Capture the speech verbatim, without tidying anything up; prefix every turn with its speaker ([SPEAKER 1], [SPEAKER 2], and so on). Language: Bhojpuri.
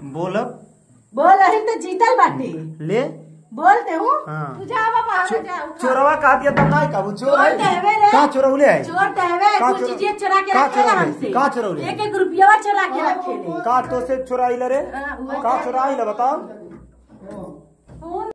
[SPEAKER 1] बोल
[SPEAKER 2] बोल रही तो जीतल बाटे
[SPEAKER 1] ले
[SPEAKER 2] बोलते हूँ।
[SPEAKER 1] हाँ।
[SPEAKER 2] तू जा बाबा आगे जा उठा।
[SPEAKER 1] चोरवा कहा दिया तब ना का वो चोर है
[SPEAKER 2] कहवे रे
[SPEAKER 1] का चोरौले है
[SPEAKER 2] चोर कहवे
[SPEAKER 1] का
[SPEAKER 2] कुछ
[SPEAKER 1] चोर-
[SPEAKER 2] चीजें चुरा के
[SPEAKER 1] का
[SPEAKER 2] रखे ला
[SPEAKER 1] चोरौले?
[SPEAKER 2] हमसे
[SPEAKER 1] का चोरौले?
[SPEAKER 2] एक एक रुपया चुरा के रखे ले
[SPEAKER 1] का तो से चुराई ले रे
[SPEAKER 2] हाँ, वो
[SPEAKER 1] का चुराई ले बताओ।
[SPEAKER 2] फोन